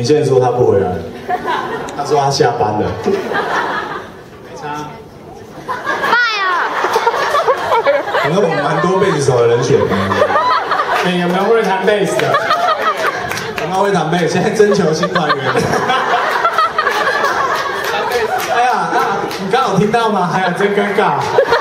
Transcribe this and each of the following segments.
健说他不回来了，他说他下班了。没差。反正我们蛮多贝斯手的人选。 你有没有会弹贝斯的？ 有没有会弹贝斯？现在征求新团员。哎呀，你刚好听到吗？哎呀，真尴尬。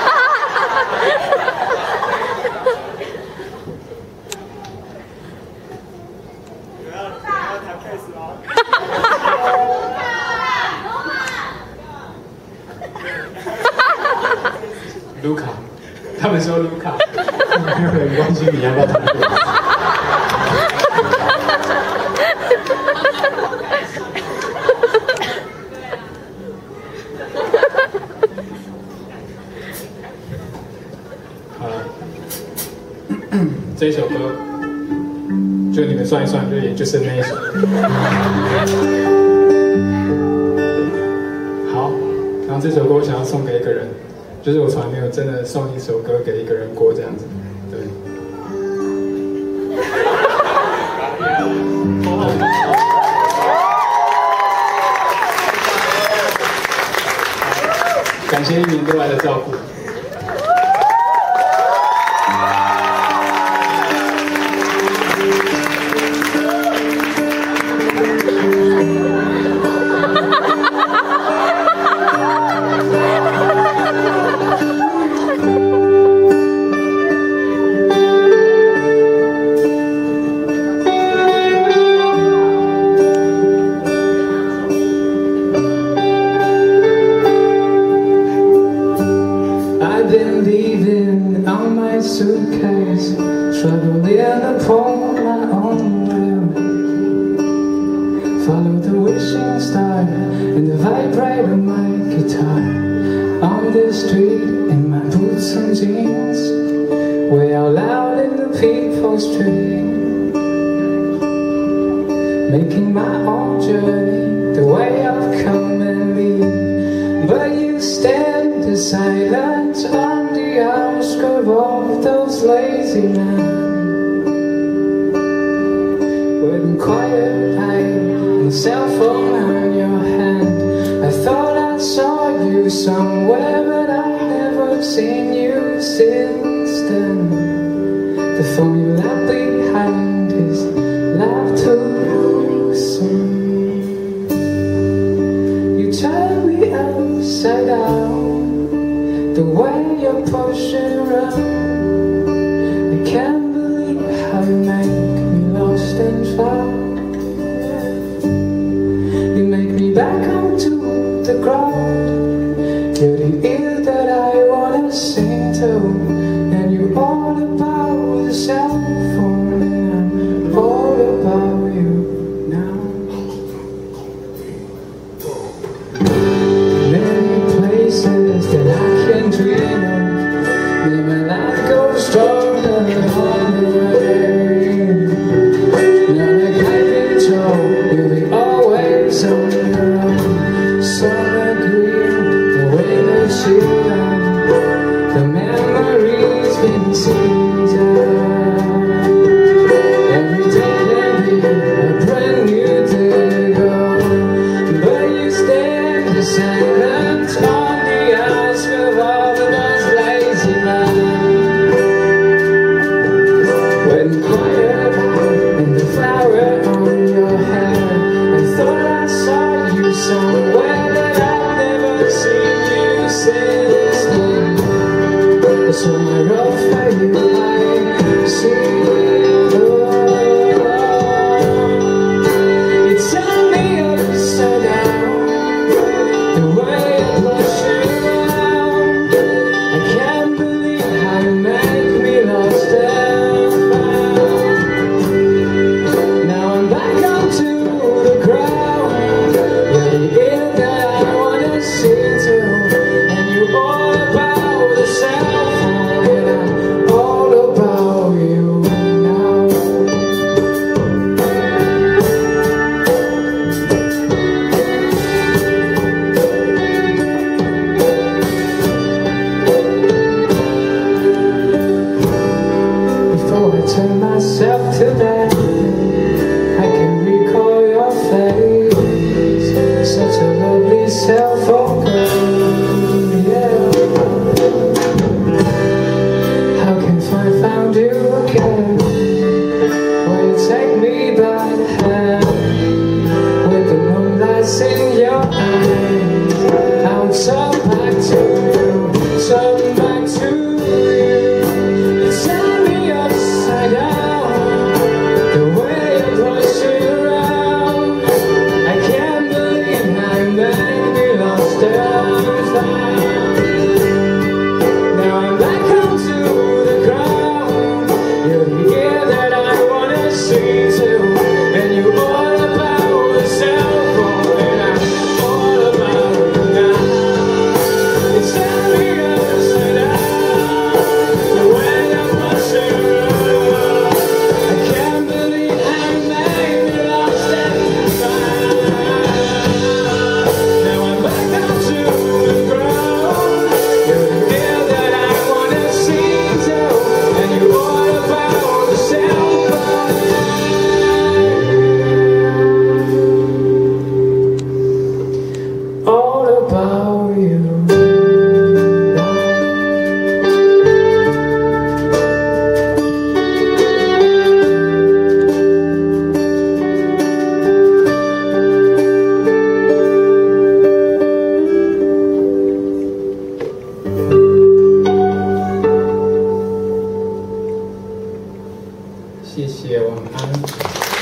卢卡，他们说卢卡， 没有人关心你要不要弹贝斯。 好了，这一首歌，就你们算一算，就也就是那一首。好，然后这首歌我想要送给一个人。就是我从来没有真的送一首歌给一个人过这样子，对。感谢一年多来的照顾。 Suitcase, traveling upon my own will. Follow the wishing star and the vibrate of my guitar. On the street in my boots and jeans, way out loud in the people's street. Making my own journey, the way I've come and been. But you stand in silence on the outskirts of those lazy men. With quiet eye and cell phone on your hand, I thought I saw you somewhere, but I've never seen you since then. The phone you left behind is left too soon. You turn me upside down, the way you're pushing around. I can't believe how you make me lost and found. You make me back onto the ground. You're the ear that I wanna sing to, and you're all about the cell phone, and I'm all about you now. Many places that I can dream of, make my life go stronger on the way. Now like I've been told, you'll be always on your own. Summer green, the way that you run, the memories been seasoned. Every day can be a brand new day to go, but you stand silent on the outskirts of those lazy men. When quiet and the flower on your hair, I thought I saw you somewhere, but I've never seen you since then. Somewhere off where you I see. You turn me upside down, the way I push you around. I can't believe how you make me lost and found. Now I'm back onto the ground. You're the ear that I wanna sing to, and you're all about the cell phone, and I'm all 谢，晚安。